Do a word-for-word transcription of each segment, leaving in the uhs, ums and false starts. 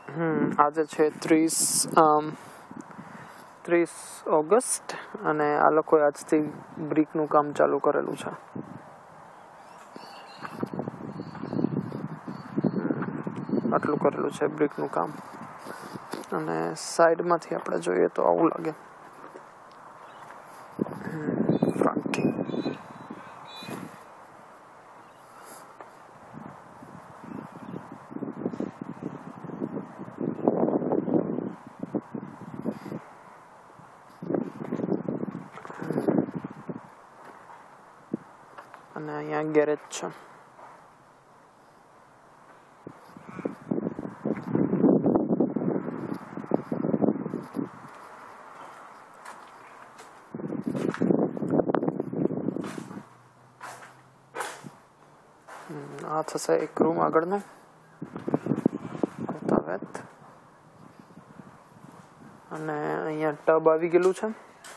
હમ આજે છે ત્રીસ ત્રીસ ઓગસ્ટ અને આ લોકોએ આજથી બ્રિકનું કામ ચાલુ કરેલું છે. આટલું કરેલું છે બ્રિકનું કામ અને સાઈડમાંથી આપણે જોઈએ તો આવું લાગે ફ્રન્ટથી. અને અહીંયા ગેરેજ છે. આ થશે એક રૂમ આગળનો અને અહીંયા ટબ આવી ગયેલું છે.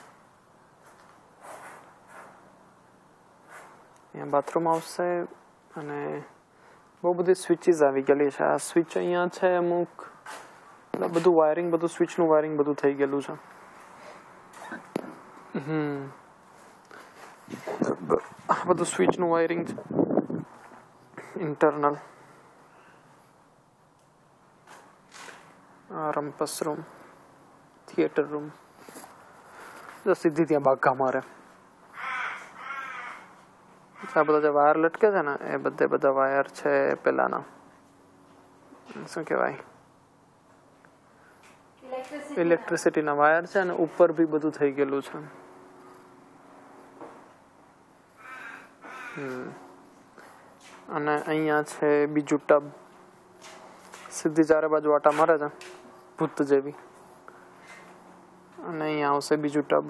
અહીંયા બાથરૂમ આવશે અને બહુ બધી સ્વિચીસ આવી ગયેલી છે. આ સ્વિચ અહીંયા છે અમુક બધું વાયરિંગ બધું સ્વિચનું વાયરિંગ બધું થઈ ગયેલું છે. હમ આ બધું સ્વિચનું વાયરિંગ છે internal. Rumpus room, theatre room, જો સીધી ત્યાં બાગા મારે. આ બધા જે વાયર લટકે છે ને એ બધે બધા વાયર છે પેલાના શું કહેવાય ઇલેક્ટ્રિસિટીના વાયર છે અને ઉપર બી બધું થઈ ગયેલું છે. હમ અને અહીંયા છે બીજું ટબ. સીધી ચારે બાજુ આટા મારે છે ભૂત જેવી. અને અહીંયા આવશે બીજું ટબ.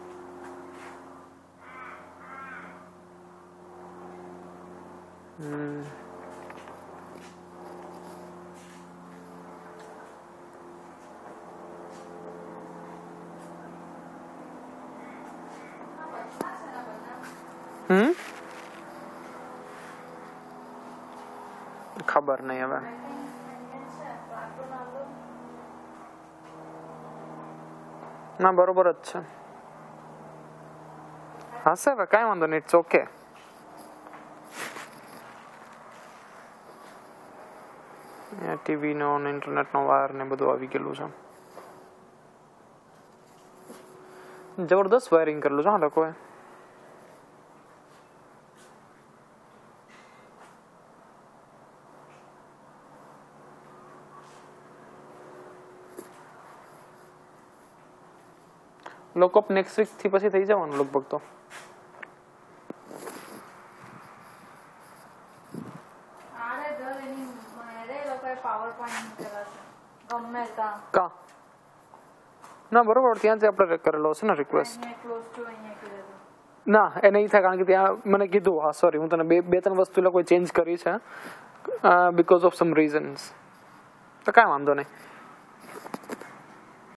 હમ હમ ખબર નહીં હવે. ના બરોબર જ છે. હશે હવે કાંઈ વાંધો નહીં. It's okay. ટીવી નો અને ઇન્ટરનેટ નો વાયર ને બધું આવી ગયેલું છે. જબરદસ્ત વાયરિંગ કરેલું છે આ લોકોએ. લોકઅપ નેક્સ્ટ વીક થી પછી થઈ જવાનું લગભગ તો. કા ના બરોબર ત્યાંથી આપણે કરેલો છે ને રિક્વેસ્ટ. ના એ નહીં થાય કારણ કે ત્યાં મને કીધું. હા સોરી હું તને બે બે ત્રણ વસ્તુ લોકોએ ચેન્જ કરી છે બીકોઝ ઓફ સમ રીઝન્સ. તો કાંઈ વાંધો નહીં.